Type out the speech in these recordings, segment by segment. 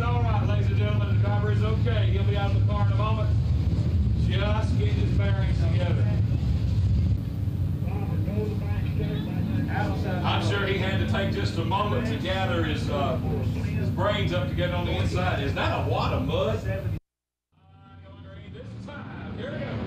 all right, ladies and gentlemen. The driver is okay. He'll be out of the car in a moment. Just getting his bearings together. I'm sure he had to take just a moment to gather his brains up to get on the inside. Is that a wad of mud? Going green this time. Here we go.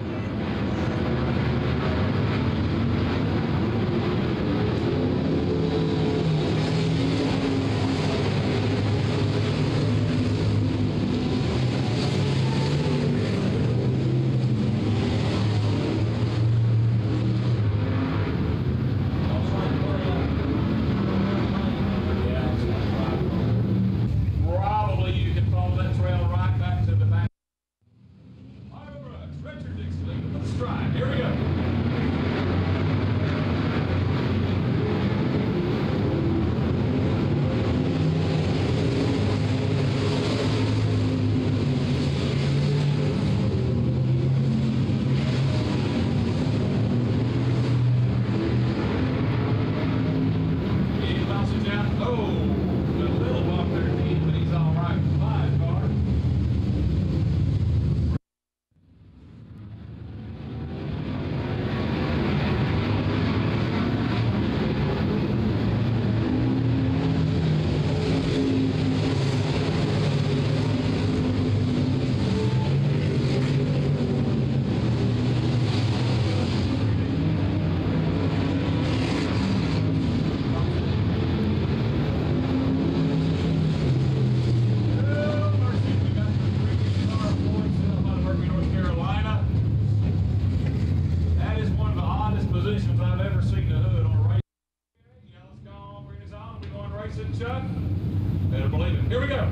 Chuck, better believe it. Here we go.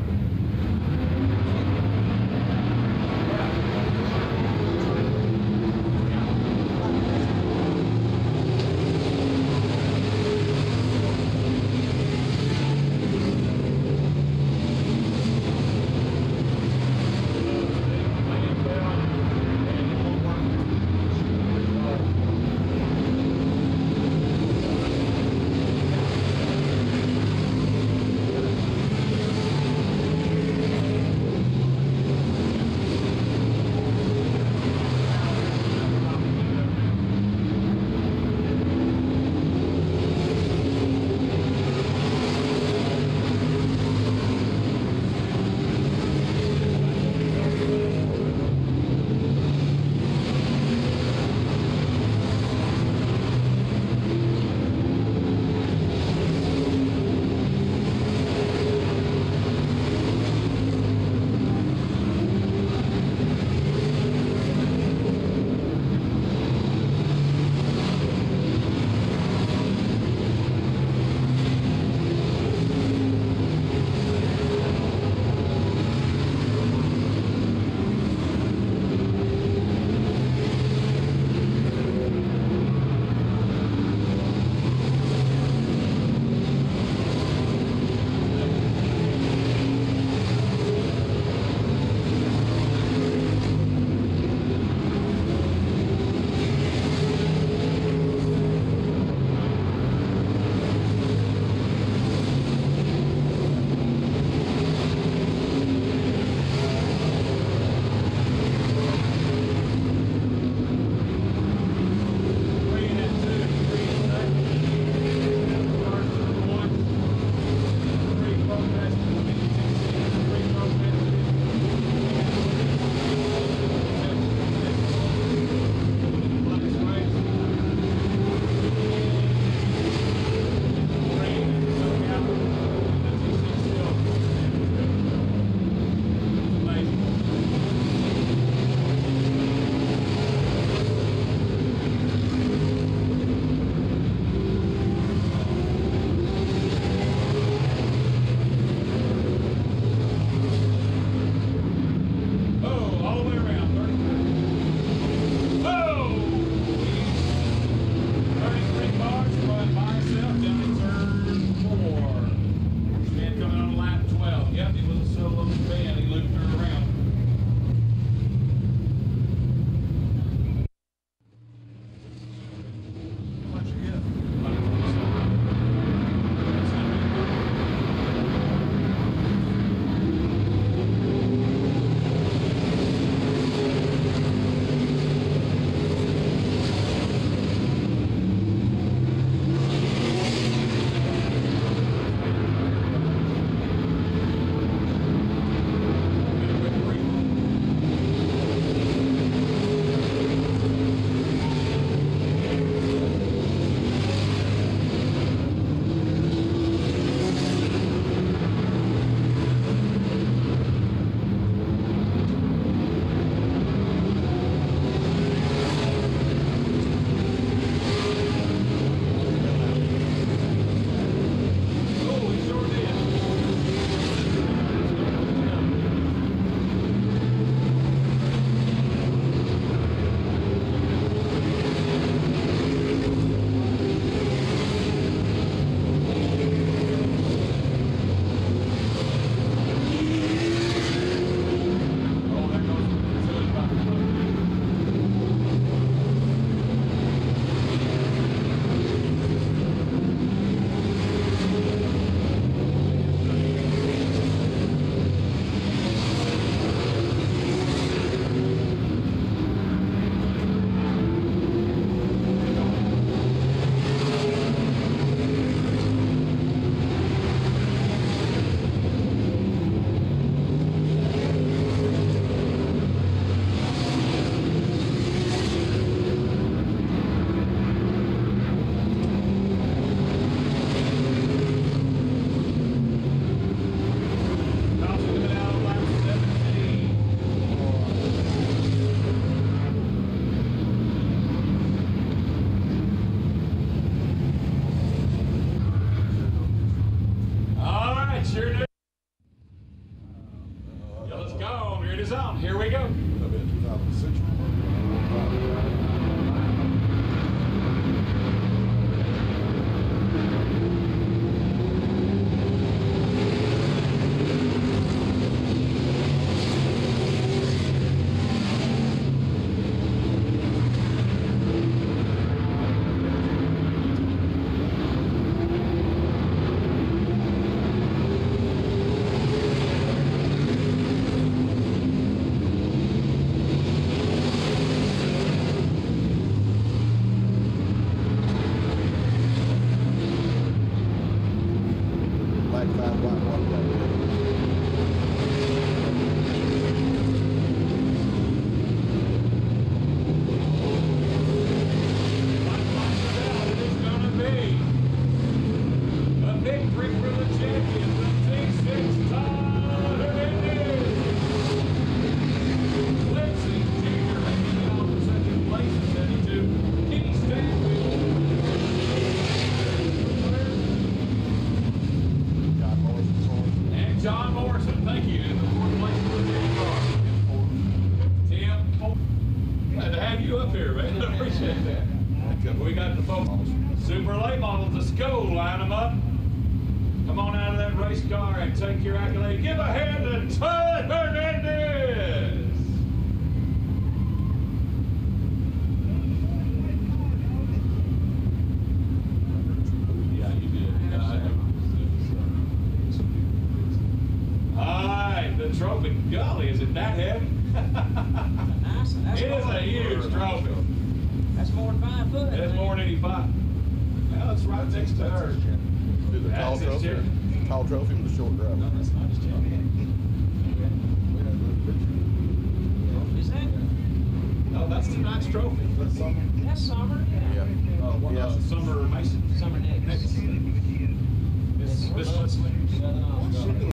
Grid is on. Here we go. 2006. Black 5 white 1. It is going to be a victory for the champion, the T6 Todd Hernandez. Lindsey Jr. hanging on for second place at 72. Kenny Stanfield. John Morrison. And John Morrison, thank you, in the fourth place for the Jimmy car. Tim, glad to have you up here, man. I appreciate that. We got the folks. Super late models, let's go. Line them up. Come on out of that race car and take your accolade. Give a hand to Todd Hernandez. Yeah, you did. All right, the trophy. Golly, is it that heavy? It is a huge trophy. That's more than 5 foot. It's more than 85. Well, it's right next to her. Do the tall That's his trophy. chair. Tall trophy with the short drive. No, that's not his chair. Is that? No, that's tonight's trophy. That's something. That's summer? Yeah. Summer Mason. Summer next. This one's.